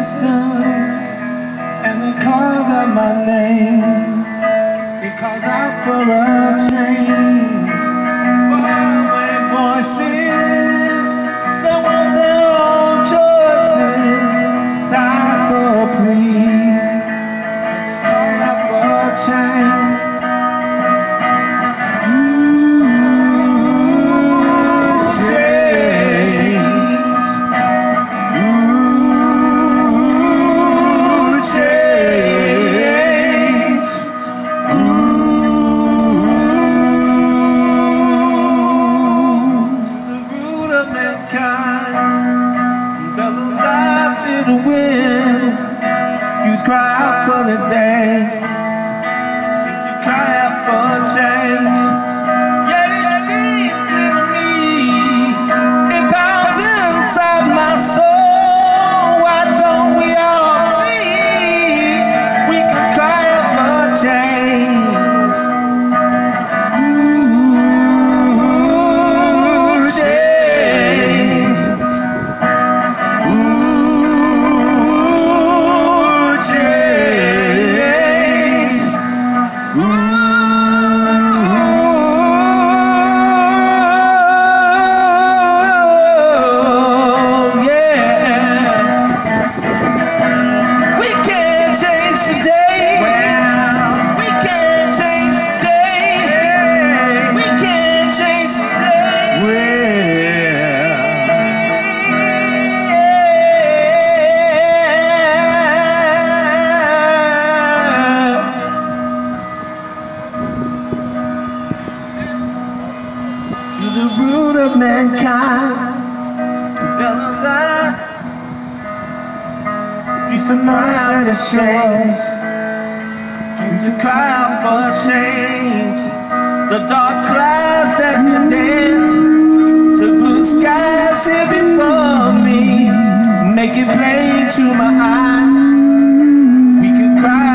distance, and they call out my name. They call out for a change. Faraway voices that want their own choices, sigh for a plea as they call out for a change. Cry out for the day, seem to cry out for change. Yet it seems clear to me, it pounds inside my soul. Why don't we all see we can cry out for change? Ooh, change. To the root of mankind, bellow that peace of mind that shakes, dreams to cry out for change. The dark clouds that condense to blue skies here before me, make it plain to my eyes. We can cry